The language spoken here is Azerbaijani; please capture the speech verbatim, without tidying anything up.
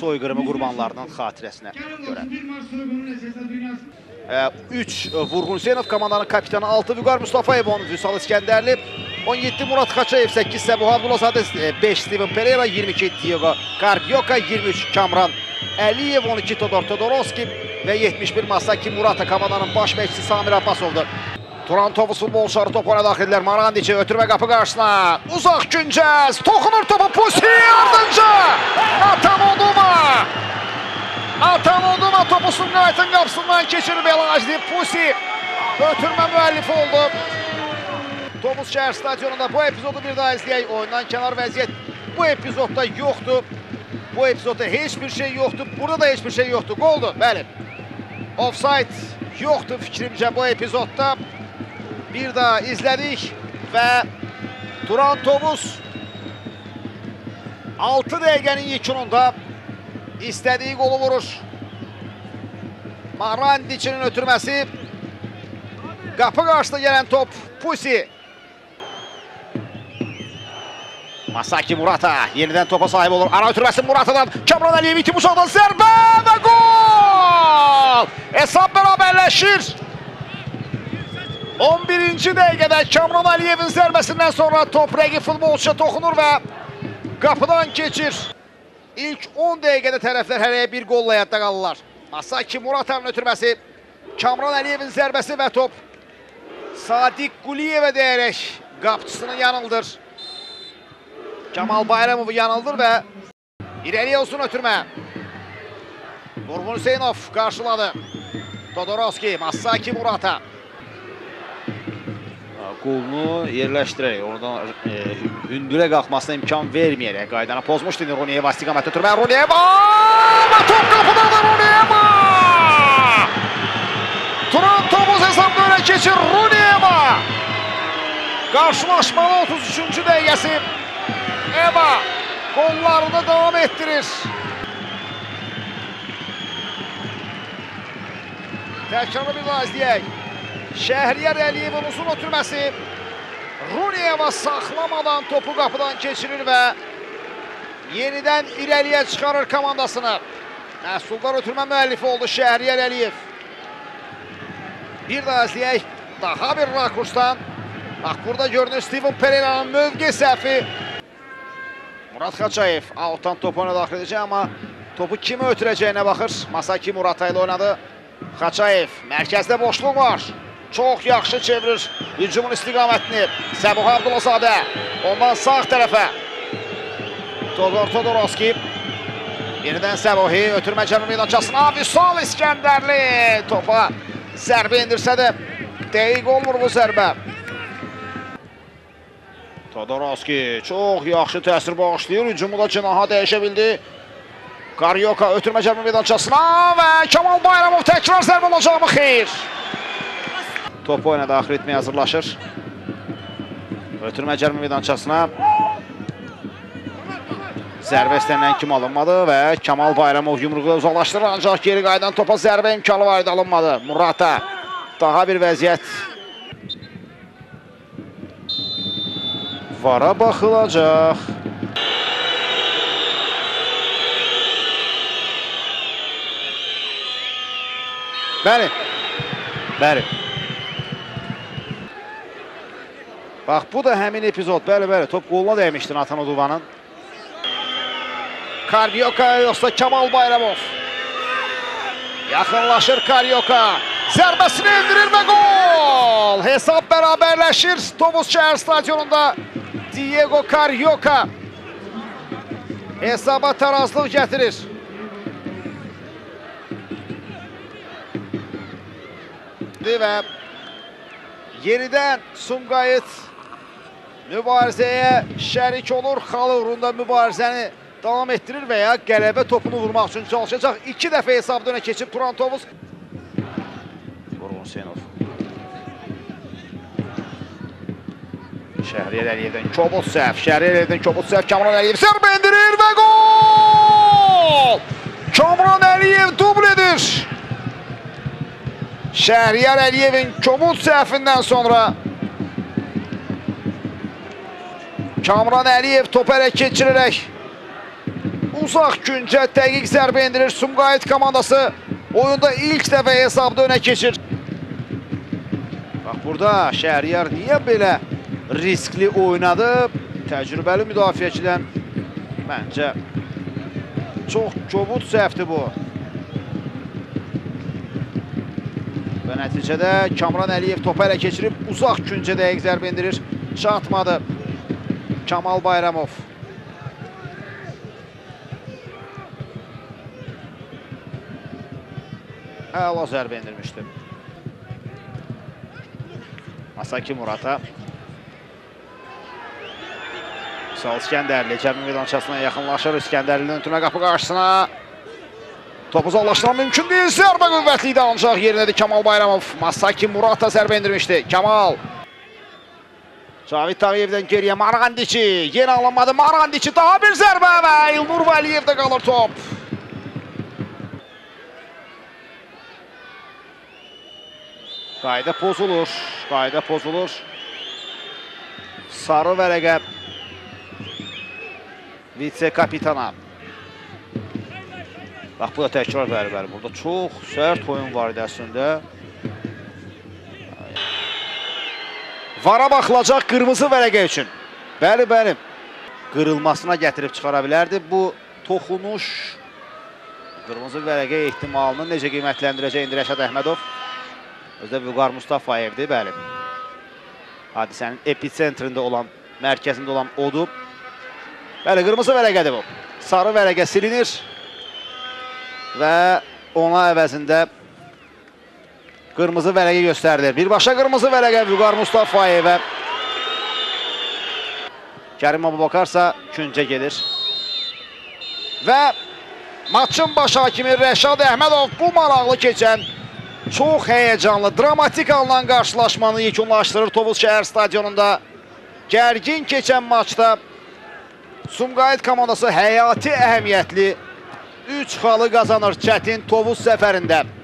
soyqırımı qurbanlarının xatirəsinə görə. üç Vurğun Hüseynov komandanın kapitanı, altı Vüqar Mustafayev, on Vüsal İskəndərli, on yeddi Murat Xaçayev, səkkiz Səbuh Abdullazadə, beş Steven Pereira, iyirmi iki Diego Karpioka, iyirmi üç Kamran Əliyev, on iki Todor Todorovski və yetmiş bir Masaki Murata komandanın baş məşqçisi Samir Abbasovdur. Turan Tovuz futbolçuları top oyuna daxillər. Marandici ötürmə qapı qarşısına. Uzaq Güncəz. Toxunur topu Pusi ardınca. Atamoduma. Atamoduma topu Sumqayıtın qapısından keçirib Elajdi. Pusi ötürmə müəllifi oldu. Tovuz şəhər stadionunda bu epizodu bir daha izləyək. Oyundan kənar vəziyyət bu epizodda yoxdur. Bu epizodda heç bir şey yoxdur. Burada da heç bir şey yoxdur. Qoldur. Bəli. Offside yoxdur fikrimcə bu epizodda. Bir daha izlədik və Turan Tovuz altı dəqiqənin yekununda istədiyi qolu vurur. Marandicinin ötürməsi. Qapı qarşısında gələn top Pusi. Masaki Murata yenidən topa sahib olur. Ara ötürməsi Murata'dan. Kamran Əliyev iti Musa'dan zərbə və gol! Hesab bərabərləşir. on birinci dəqiqədə Kamran Əliyevin zərbəsindən sonra top rəqib futbolçuya toxunur və qapıdan keçir. İlk on dəqiqədə tərəflər hələyə bir qolla yadda qalırlar. Masaki Murata'nın ötürməsi, Kamran Əliyevin zərbəsi və top Sadiq Quliyevə deyərək qapçısını yanıldır. Kamal Bayramovu yanıldır və irəliyə olsun ötürmə. Vurğun Hüseynov qarşıladı. Todorovski, Masaki Murata. Qolunu yerləşdirərək, oradan e, hündürə qalxmasına imkan verməyərək qaydana pozmuşdu. Runiyeva istiqamət ötürmə. Runiyeva! Top qapıdadır Runiyeva! Turan Tovuz hesabda öne keçir Runiyeva! Qarşılaşmanın otuz üçüncü dəqiqəsi. Eva qollarını davam etdirir. Təkrarı bir daha izləyək. Şəhriyar Əliyevin uzun ötürməsi. Runiyeva saxlamadan topu qapıdan keçirir və yenidən irəliyə çıxarır komandasını. Məhsuldar ötürmə müəllifi oldu Şəhriyar Əliyev. Bir daha izləyək. Daha bir rakursdan. Bax, burada görünür Steven Pereira'nın mövqe səhvi. Murat Xaçayev outdan topu ona daxil edəcək, amma topu kimi ötürəcəyinə baxır. Masaki Murata ilə oynadı. Xaçayev, mərkəzdə boşluq var. Çox yaxşı çevirir hücumun istiqamətini. Səbuh Abdullazadə, ondan sağ tərəfə. Todor Todorovski. Yenidən Səbuhi, ötürmə cəmi meydançasına. Vüsal İskəndərli topa zərbə indirsə də dəqiq olmur bu zərbə. Todorovski çox yaxşı təsir bağışlayır. Hücumu da cinaha dəyişə bildi. Karyoka ötürmə cəmi meydançasına və Kamal Bayramov təkrar zərbə olacaq mı? Xeyr. Topu oyuna daxil etməyə hazırlaşır. Ötürmə cəmi meydançasına. Zərbə istənilən kimi alınmadı və Kamal Bayramov yumruqla uzaqlaşdırır. Ancaq geri qaydan topa zərbə imkanı var idi, alınmadı. Murata daha bir vəziyyət. Vara baxılacaq. Bəli. Bəli. Bax, bu da həmin epizod. Bəli, bəli. Top qoluna dəymişdi Natan Oduvanın. Karyoka yoxsa Kamal Bayramov. Yaxınlaşır Karyoka. Zərbəsini endirir və gol! Hesab bərabərləşir. Tovuz şəhər stadionunda Diego Karyoka hesaba tarazlıq gətirir. Və yenidən Sumqayıt mübarizəyə şərik olur. Xal uğrunda mübarizəni davam etdirir və ya qələbə topunu vurmaq üçün çalışacaq. İki dəfə hesabda önə keçib Turan Tovuz. Vurğun Hüseynov. Şəhriyar Əliyevdən kobud səhv. Şəhriyar Əliyevdən kobud səhv. Kamran Əliyev zərbə endirir və gol! Kamran Əliyev dubl edir. Şəhriyar Əliyevin kobud səhvindən sonra Kamran Əliyev topu ələ keçirərək uzaq küncə dəqiq zərbə endirir Sumqayıt komandası. Oyunda ilk dəfə hesabda önə keçir. Bax, burada Şəhriyar niyə belə riskli oynadı? Təcrübəli müdafiəçidən məncə çox kobud səhvdir bu. Və nəticədə Kamran Əliyev topu ələ keçirib uzaq küncə dəqiq zərbə endirir. Çatmadı Kamal Bayramov. Əla zərbə endirmişdi. Masaki Murata. Sağ İskəndərli cəmi meydançasına yaxınlaşır. İskəndərlinin ötürmə qapı qarşısına. Topu uzaqlaşdıran mümkün deyil. Zərbə qüvvətli idi ancaq yerindədir Kamal Bayramov. Masaki Murata zərbə endirmişdi. Kamal. Cavid Tağıyevdən geriyə Marğandiçi. Yeni alınmadı Marğandiçi. Daha bir zərbə və İlnur Vəliyevdə qalır top. Qayda pozulur. Qayda pozulur. Sarı vərəqə vitse kapitana. Bax, bu da təkrar bəli, bəli. Burada çox sərt oyun var idi əslində. Vara baxılacaq qırmızı vərəqə üçün. Bəli, bəli. Qırılmasına gətirib çıxara bilərdi. Bu toxunuş qırmızı vərəqə ehtimalını necə qiymətləndirəcək indi Rəşad Əhmədov? Özdə Vüqar Mustafayevdir, bəli. Hadisənin episentrində olan, mərkəzində olan odur. Bəli, qırmızı vərəqədir bu. Sarı vərəqə silinir. Və ona əvəzində qırmızı vərəqə göstərilir. Birbaşa qırmızı vərəqə Vüqar Mustafayevə. Kərim Abubakarsa küncə gedir. Və maçın baş hakimi Rəşad Əhmədov bu maraqlı keçən, çox həyəcanlı, dramatik alınan qarşılaşmanı yekunlaşdırır Tovuz şəhər stadionunda. Gərgin keçən maçda Sumqayıt komandası həyati əhəmiyyətli üç xalı qazanır çətin Tovuz səfərində.